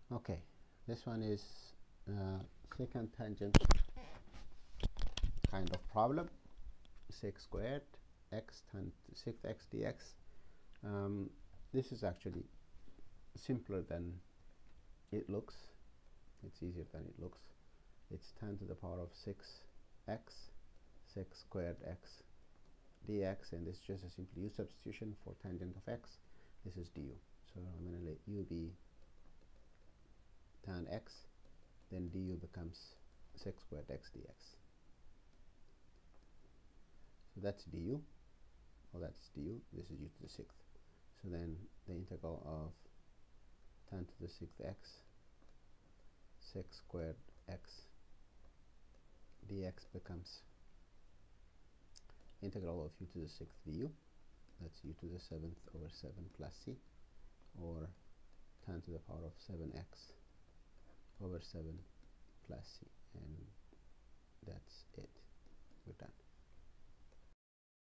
Okay, this one is second tangent kind of problem. Sec squared x tan 6x dx. This is actually simpler than it looks. It's easier than it looks. It's tan to the power of 6x sec squared x dx, and it's just a simple u substitution for tangent of x. This is du. So I'm going to let u be tan x, then du becomes sec squared x dx. So that's du, or that's du. This is u to the sixth. So then the integral of tan to the sixth x sec squared x dx becomes integral of u to the sixth du. That's u to the seventh over 7 plus c, or tan to the power of 7x over 7 plus c, and that's it.